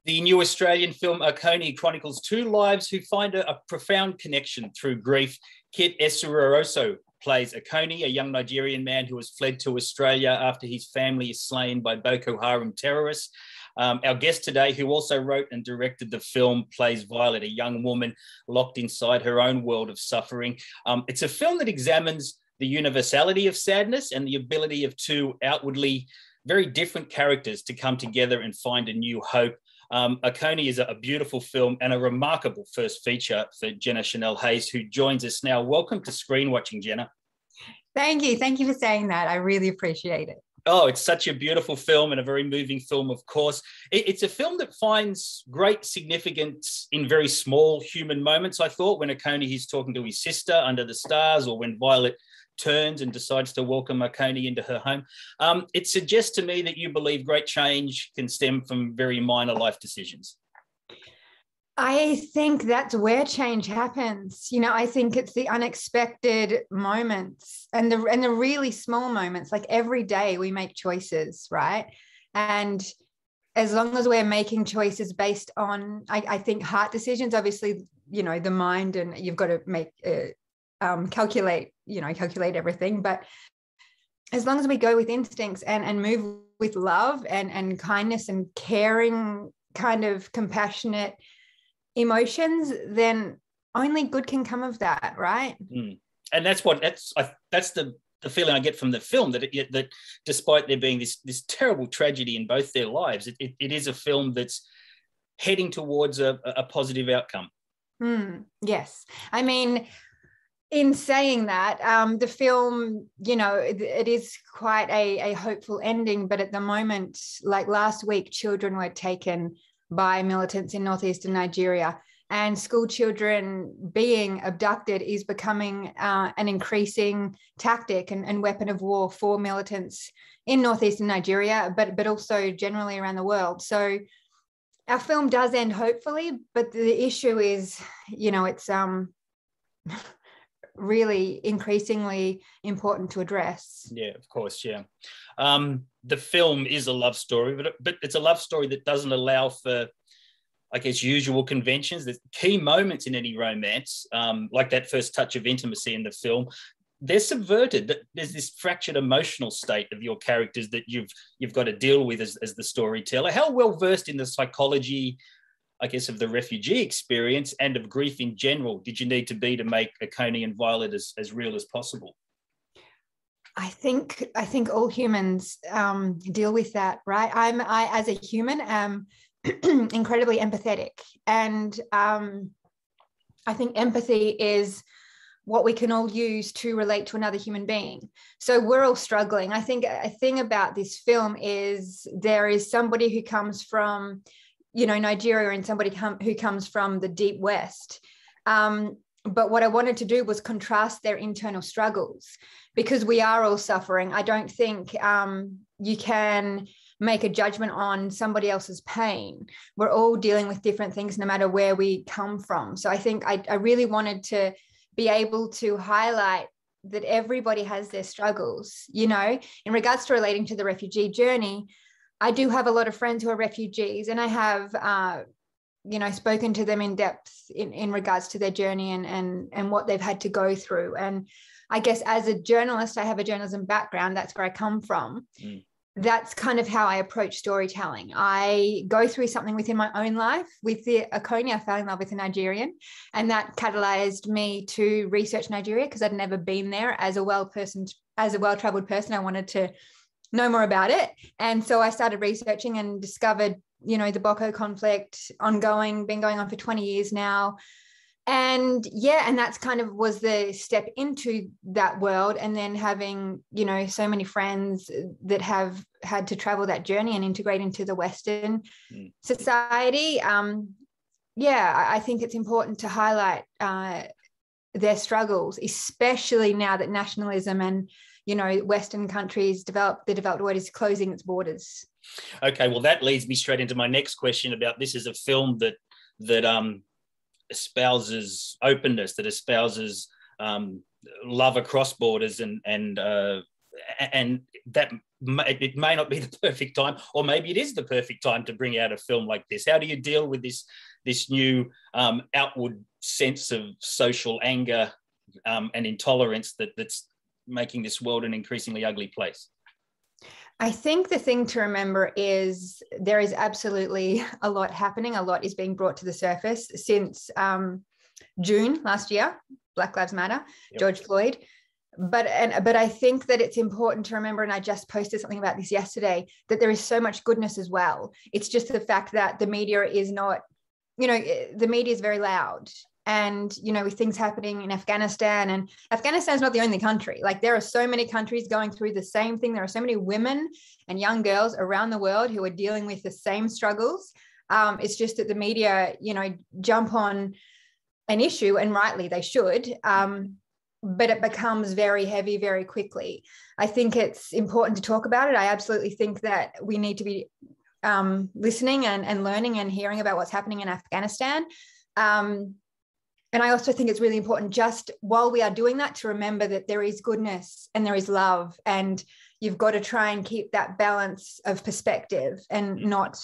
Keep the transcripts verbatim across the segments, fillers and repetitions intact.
The new Australian film Oconee chronicles two lives who find a, a profound connection through grief. Kit Esuroso plays Oconee, a young Nigerian man who has fled to Australia after his family is slain by Boko Haram terrorists. Um, our guest today, who also wrote and directed the film, plays Violet, a young woman locked inside her own world of suffering. Um, it's a film that examines the universality of sadness and the ability of two outwardly very different characters to come together and find a new hope. Um, Oconee is a, a beautiful film and a remarkable first feature for Jenna Chanel Hayes, who joins us now. Welcome to Screen Watching, Jenna. Thank you. Thank you for saying that. I really appreciate it. Oh, it's such a beautiful film and a very moving film, of course. It, it's a film that finds great significance in very small human moments, I thought, when Oconee is talking to his sister under the stars, or when Violet turns and decides to welcome Oconee into her home. Um, it suggests to me that you believe great change can stem from very minor life decisions. I think that's where change happens. You know, I think it's the unexpected moments and the and the really small moments. Like every day we make choices, right? And as long as we're making choices based on, I, I think, heart decisions, obviously, you know, the mind, and you've got to make, uh, um, calculate, you know, calculate everything. But as long as we go with instincts and, and move with love and, and kindness and caring, kind of compassionate emotions, then only good can come of that, right? Mm. And that's what that's I, that's the the feeling I get from the film, that it, that despite there being this this terrible tragedy in both their lives, it, it, it is a film that's heading towards a, a positive outcome. Mm, yes, I mean, in saying that, um, the film, you know, it, it is quite a, a hopeful ending, but at the moment, like last week, children were taken by militants in northeastern Nigeria, and school children being abducted is becoming uh, an increasing tactic and, and weapon of war for militants in northeastern Nigeria, but, but also generally around the world. So our film does end hopefully, but the issue is, you know, it's um, really increasingly important to address. Yeah, of course, yeah. Um, the film is a love story, but, but it's a love story that doesn't allow for, I guess, usual conventions. There's key moments in any romance, um, like that first touch of intimacy in the film. They're subverted. There's this fractured emotional state of your characters that you've you've got to deal with as, as the storyteller. How well versed in the psychology, I guess, of the refugee experience and of grief in general did you need to be to make Oconee and Violet as, as real as possible? I think I think all humans um, deal with that, right? I'm I as a human am incredibly empathetic, and um, I think empathy is what we can all use to relate to another human being. So we're all struggling. I think a thing about this film is there is somebody who comes from, you know, Nigeria, and somebody come, who comes from the deep West. Um, but what I wanted to do was contrast their internal struggles, because we are all suffering. I don't think um, you can make a judgment on somebody else's pain. We're all dealing with different things no matter where we come from. So I think I, I really wanted to be able to highlight that everybody has their struggles. You know, in regards to relating to the refugee journey, I do have a lot of friends who are refugees, and I have, uh, you know, spoken to them in depth in, in regards to their journey and, and, and what they've had to go through. And I guess as a journalist, I have a journalism background. That's where I come from. Mm. That's kind of how I approach storytelling. I go through something within my own life. With the Oconee, I fell in love with a Nigerian, and that catalyzed me to research Nigeria, because I'd never been there. As a well person, as a well-traveled person, I wanted to know more about it. And so I started researching and discovered, you know, the Boko conflict ongoing, been going on for twenty years now. And yeah, and that's kind of was the step into that world. And then having, you know, so many friends that have had to travel that journey and integrate into the Western mm. society. Um, yeah, I think it's important to highlight uh, their struggles, especially now that nationalism and, you know, Western countries develop, the developed world is closing its borders. Okay, well, that leads me straight into my next question about this is a film that, that, um, espouses openness, that espouses um, love across borders, and and uh, and that it may not be the perfect time, or maybe it is the perfect time to bring out a film like this. How do you deal with this, this new um, outward sense of social anger um, and intolerance that, that's making this world an increasingly ugly place? I think the thing to remember is there is absolutely a lot happening. A lot is being brought to the surface since um, June last year, Black Lives Matter, yep. George Floyd. But and but I think that it's important to remember, and I just posted something about this yesterday, that there is so much goodness as well. It's just the fact that the media is not, you know, the media is very loud. And, you know, with things happening in Afghanistan, and Afghanistan is not the only country. Like, there are so many countries going through the same thing. There are so many women and young girls around the world who are dealing with the same struggles. Um, it's just that the media, you know, jump on an issue, and rightly they should, um, but it becomes very heavy very quickly. I think it's important to talk about it. I absolutely think that we need to be um, listening and, and learning and hearing about what's happening in Afghanistan. Um, And I also think it's really important, just while we are doing that, to remember that there is goodness and there is love, and you've got to try and keep that balance of perspective and not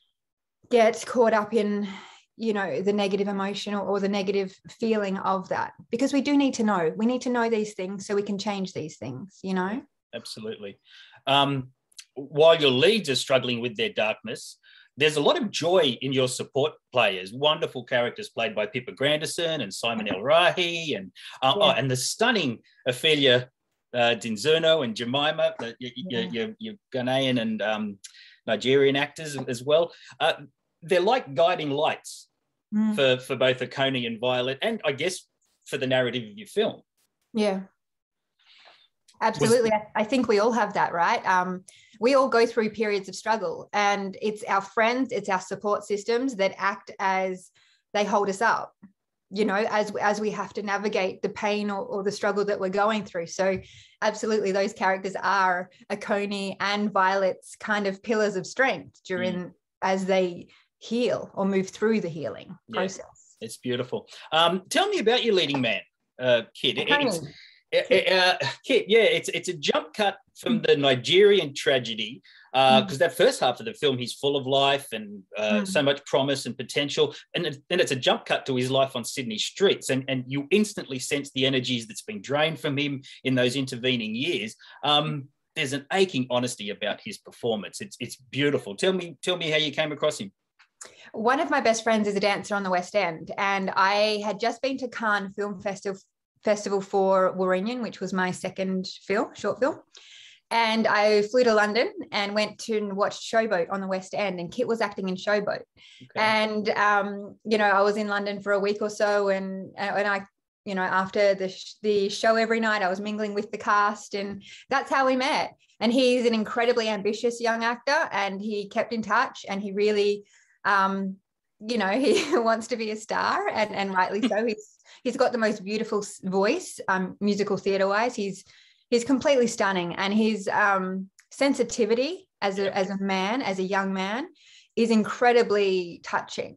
get caught up in, you know, the negative emotion or, or the negative feeling of that, because we do need to know. We need to know these things so we can change these things, you know? Absolutely. Um, while your leads are struggling with their darkness, there's a lot of joy in your support players, wonderful characters played by Pippa Grandison and Simon El Rahi, and uh, yeah. oh, and the stunning Ophelia uh, Dinzurno and Jemima, the, your, yeah. your, your Ghanaian and um, Nigerian actors as well. Uh, they're like guiding lights mm. for, for both Akoni and Violet, and I guess for the narrative of your film. Yeah. Absolutely. Was, I think we all have that, right? Um, we all go through periods of struggle, and it's our friends, it's our support systems that act as they hold us up, you know, as, as we have to navigate the pain or, or the struggle that we're going through. So absolutely, those characters are Akoni and Violet's kind of pillars of strength during mm. as they heal or move through the healing yeah, process. It's beautiful. Um, tell me about your leading man, uh, Kit. It's, Kit. Uh, Kit, yeah, it's it's a jump cut from the Nigerian tragedy, because uh, mm. that first half of the film, he's full of life and uh, mm. so much promise and potential, and then it's a jump cut to his life on Sydney streets, and, and you instantly sense the energies that's been drained from him in those intervening years. Um, there's an aching honesty about his performance. It's it's beautiful. Tell me, tell me how you came across him. One of my best friends is a dancer on the West End, and I had just been to Cannes Film Festival Festival for Warrington, which was my second film, short film. And I flew to London and went to watch Showboat on the West End, and Kit was acting in Showboat. Okay. And, um, you know, I was in London for a week or so, and, and I, you know, after the, the show every night, I was mingling with the cast, and that's how we met. And he's an incredibly ambitious young actor, and he kept in touch, and he really, um, you know, he wants to be a star, and, and rightly so. He's He's got the most beautiful voice, um, musical theatre wise. He's he's completely stunning, and his um, sensitivity as a as a man, as a young man, is incredibly touching.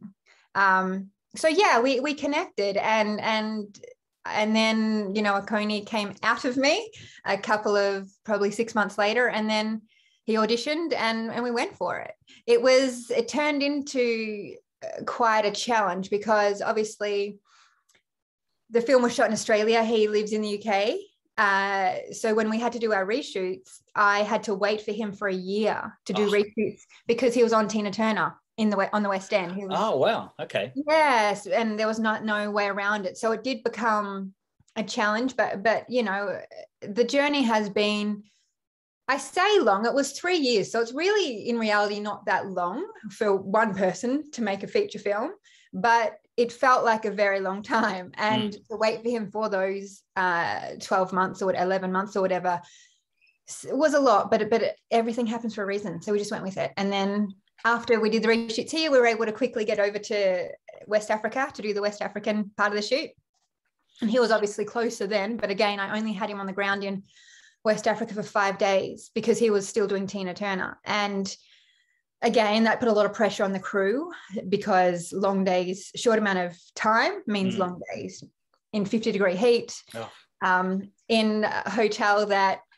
Um, so yeah, we we connected, and and and then, you know, Akoni came out of me a couple of probably six months later, and then he auditioned, and and we went for it. It was it turned into quite a challenge, because obviously the film was shot in Australia. He lives in the U K. Uh, so when we had to do our reshoots, I had to wait for him for a year to do oh. reshoots, because he was on Tina Turner in the on the West End. He was, oh, wow. Okay. Yes. And there was not no way around it. So it did become a challenge, but, but, you know, the journey has been, I say long, it was three years. So it's really in reality not that long for one person to make a feature film, but it felt like a very long time. And mm. to wait for him for those uh, twelve months or eleven months or whatever was a lot, but, but everything happens for a reason. So we just went with it. And then after we did the reshoots here, we were able to quickly get over to West Africa to do the West African part of the shoot. And he was obviously closer then, but again, I only had him on the ground in West Africa for five days because he was still doing Tina Turner. And again, that put a lot of pressure on the crew, because long days, short amount of time means mm. long days in fifty degree heat, oh. um, in a hotel that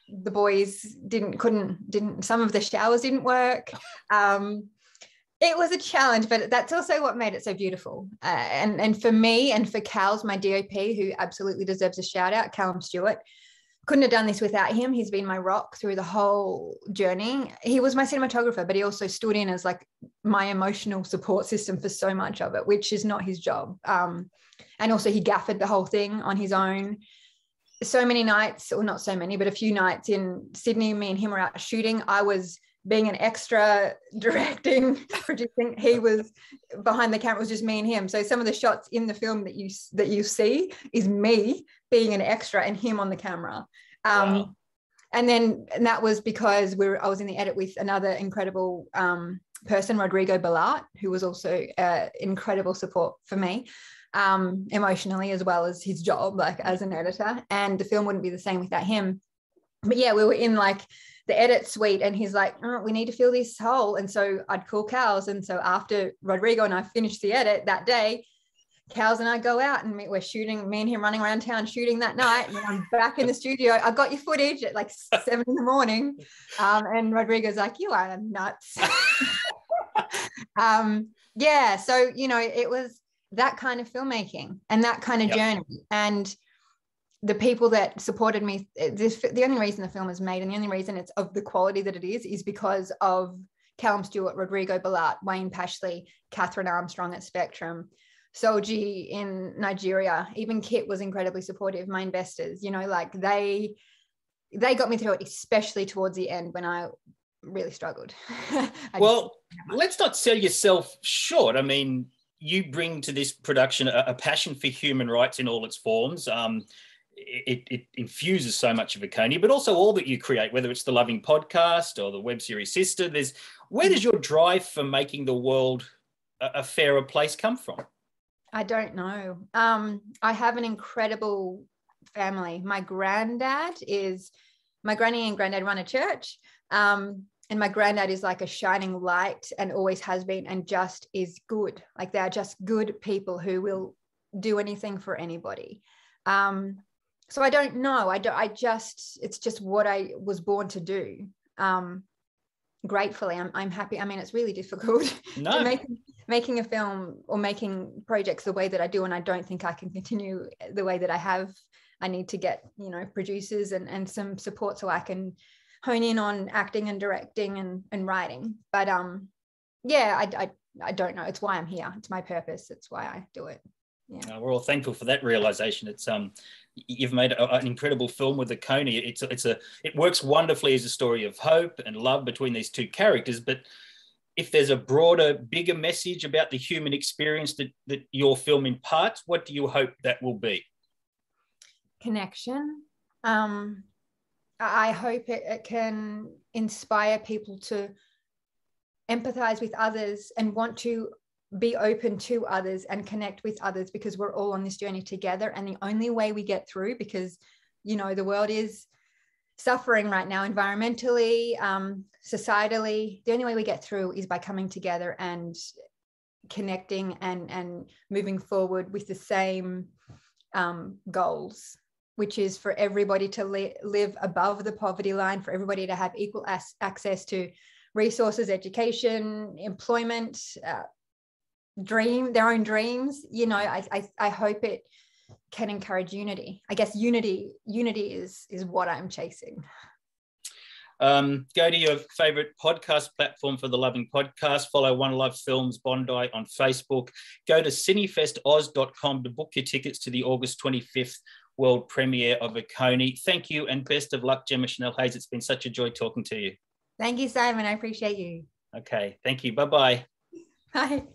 the boys didn't, couldn't, didn't, some of the showers didn't work. Um, it was a challenge, but that's also what made it so beautiful. Uh, and, and for me and for Cal's, my D O P, who absolutely deserves a shout out, Callum Stewart, couldn't have done this without him. He's been my rock through the whole journey. He was my cinematographer, but he also stood in as like my emotional support system for so much of it, which is not his job. Um, and also he gaffed the whole thing on his own. So many nights, or not so many, but a few nights in Sydney, me and him were out shooting. I was being an extra, directing, producing. He was behind the camera. It was just me and him. So some of the shots in the film that you that you see is me being an extra and him on the camera. Um, wow. And then and that was because we were, I was in the edit with another incredible um, person, Rodrigo Ballart, who was also uh, incredible support for me, um, emotionally, as well as his job, like as an editor. And the film wouldn't be the same without him. But yeah, we were in like the edit suite and he's like, oh, we need to fill this hole. And so I'd call Cals. And so after Rodrigo and I finished the edit that day, Cals and I go out and we're shooting, me and him running around town shooting that night. And I'm back in the studio. I got your footage at like seven in the morning. Um, and Rodrigo's like, you are nuts. um, yeah. So, you know, it was that kind of filmmaking and that kind of yep. journey. And the people that supported me, this, the only reason the film is made and the only reason it's of the quality that it is, is because of Callum Stewart, Rodrigo Ballart, Wayne Pashley, Catherine Armstrong at Spectrum, Soji in Nigeria, even Kit was incredibly supportive, my investors, you know, like they, they got me through it, especially towards the end when I really struggled. Well, let's not sell yourself short. I mean, you bring to this production a, a passion for human rights in all its forms. Um, It, it infuses so much of Oconee, but also all that you create, whether it's the Loving podcast or the web series Sister. There's where does your drive for making the world a, a fairer place come from? I don't know. Um, I have an incredible family. My granddad is, my granny and granddad run a church, um, and my granddad is like a shining light and always has been, and just is good. Like they're just good people who will do anything for anybody. Um, So I don't know. I don't, I just, it's just what I was born to do. Um, gratefully, I'm, I'm happy. I mean, it's really difficult no. making, making a film or making projects the way that I do. And I don't think I can continue the way that I have. I need to get, you know, producers and, and some support so I can hone in on acting and directing and, and writing. But um, yeah, I, I, I don't know. It's why I'm here. It's my purpose. It's why I do it. Yeah. Uh, we're all thankful for that realization. It's um, you've made a, an incredible film with Oconee. It's it's a it works wonderfully as a story of hope and love between these two characters. But if there's a broader, bigger message about the human experience that that your film imparts, what do you hope that will be? Connection. Um, I hope it, it can inspire people to empathize with others and want to be open to others and connect with others, because we're all on this journey together. And the only way we get through, because, you know, the world is suffering right now, environmentally, um, societally, the only way we get through is by coming together and connecting and, and moving forward with the same um, goals, which is for everybody to li- live above the poverty line, for everybody to have equal as- access to resources, education, employment, uh, dream their own dreams. You know, I, I I hope it can encourage unity. I guess unity unity is is what I'm chasing. Um, go to your favorite podcast platform for the Loving Podcast. Follow One Love Films Bondi on Facebook. Go to cinefest oz dot com to book your tickets to the August twenty-fifth world premiere of Oconee. Thank you and best of luck, Gemma Chanel Hayes. It's been such a joy talking to you. Thank you, Simon. I appreciate you. Okay, thank you. Bye-bye. Bye.